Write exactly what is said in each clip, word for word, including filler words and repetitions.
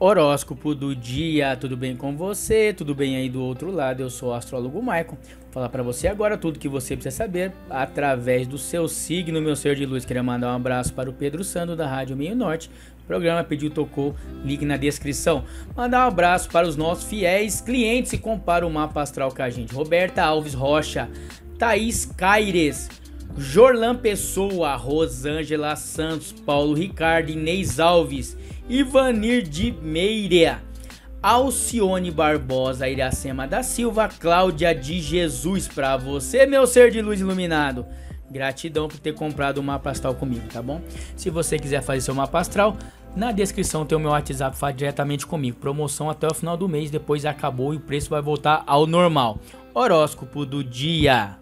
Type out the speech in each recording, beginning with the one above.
Horóscopo do dia, tudo bem com você? Tudo bem aí do outro lado? Eu sou o astrólogo Maicon. Vou falar pra você agora tudo que você precisa saber através do seu signo, meu ser de luz. Queria mandar um abraço para o Pedro Sando da Rádio Meio Norte. O programa Pediu Tocou, link na descrição. Mandar um abraço para os nossos fiéis clientes que comparam o mapa astral com a gente. Roberta Alves Rocha, Thaís Caires, Jorlan Pessoa, Rosângela Santos, Paulo Ricardo, Inês Alves, Ivanir de Meira, Alcione Barbosa, Iracema da Silva, Cláudia de Jesus. Pra você, meu ser de luz iluminado, gratidão por ter comprado o mapa astral comigo, tá bom? Se você quiser fazer seu mapa astral, na descrição tem o meu WhatsApp, faz diretamente comigo. Promoção até o final do mês, depois acabou e o preço vai voltar ao normal. Horóscopo do dia.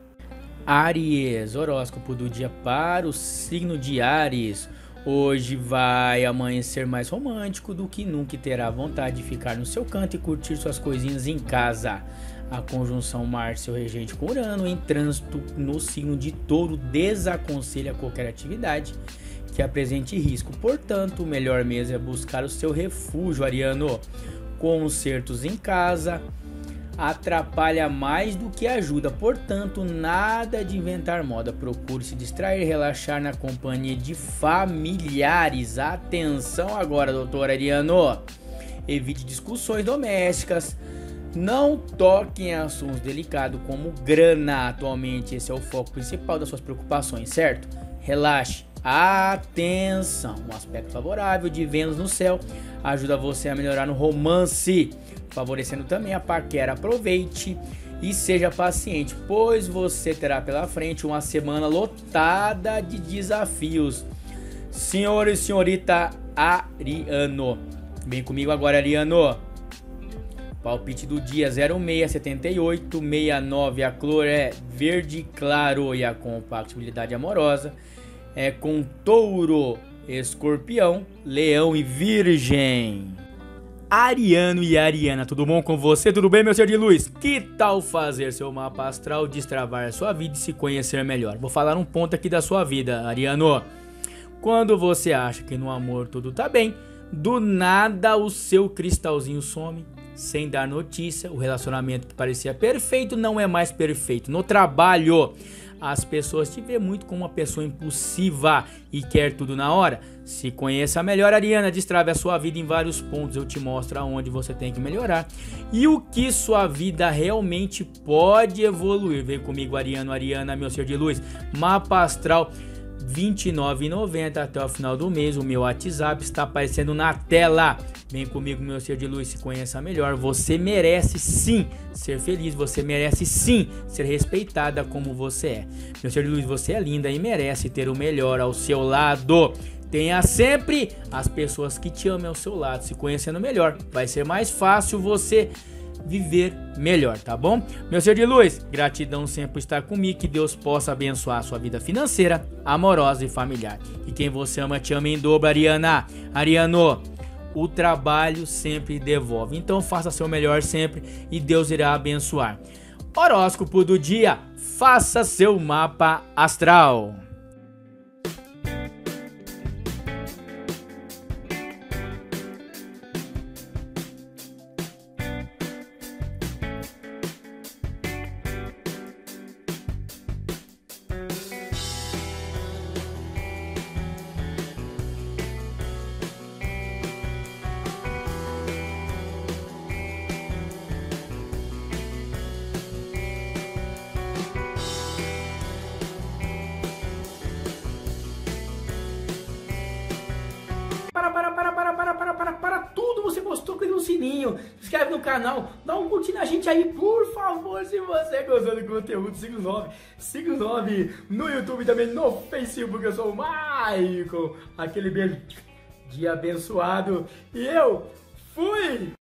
Áries, horóscopo do dia para o signo de Áries. Hoje vai amanhecer mais romântico do que nunca e terá vontade de ficar no seu canto e curtir suas coisinhas em casa. A conjunção Marte, seu regente com Urano, em trânsito no signo de Touro, desaconselha qualquer atividade que apresente risco. Portanto, o melhor mesmo é buscar o seu refúgio, ariano. Concertos em casa atrapalha mais do que ajuda, portanto, nada de inventar moda. Procure se distrair e relaxar na companhia de familiares. Atenção agora, doutor Ariano. Evite discussões domésticas. Não toque em assuntos delicados como grana. Atualmente esse é o foco principal das suas preocupações, certo? Relaxe. Atenção. Um aspecto favorável de Vênus no céu ajuda você a melhorar no romance, favorecendo também a paquera. Aproveite e seja paciente, pois você terá pela frente uma semana lotada de desafios. Senhor e senhorita Ariano, vem comigo agora, Ariano. Palpite do dia zero seis setenta e oito sessenta e nove. A cor é verde claro e a compatibilidade amorosa é com Touro, Escorpião, Leão e Virgem. Ariano e Ariana, tudo bom com você? Tudo bem, meu ser de luz? Que tal fazer seu mapa astral, destravar a sua vida e se conhecer melhor? Vou falar um ponto aqui da sua vida, Ariano. Quando você acha que no amor tudo tá bem, do nada o seu cristalzinho some, sem dar notícia. O relacionamento que parecia perfeito não é mais perfeito. No trabalho, as pessoas te veem muito como uma pessoa impulsiva e quer tudo na hora. Se conheça melhor, Ariana, destrave a sua vida em vários pontos. Eu te mostro aonde você tem que melhorar e o que sua vida realmente pode evoluir. Vem comigo, Ariano, Ariana, meu ser de luz. Mapa astral vinte e nove reais e noventa até o final do mês. O meu WhatsApp está aparecendo na tela. Vem comigo, meu ser de luz, se conheça melhor. Você merece sim ser feliz, você merece sim ser respeitada como você é. Meu ser de luz, você é linda e merece ter o melhor ao seu lado. Tenha sempre as pessoas que te amam ao seu lado. Se conhecendo melhor, vai ser mais fácil você viver melhor, tá bom? Meu ser de luz, gratidão sempre por estar comigo. Que Deus possa abençoar a sua vida financeira, amorosa e familiar. E quem você ama, te ama em dobro, Ariana. Ariano, o trabalho sempre devolve. Então faça seu melhor sempre e Deus irá abençoar. Horóscopo do dia, faça seu mapa astral. Para, para, para, para, para, para, para, para tudo, você gostou, clica no sininho, se inscreve no canal, dá um curtir na gente aí, por favor, se você gostou do conteúdo, siga o nove, siga o nove no YouTube, também no Facebook. Eu sou o Maicon, aquele beijo de abençoado, e eu fui!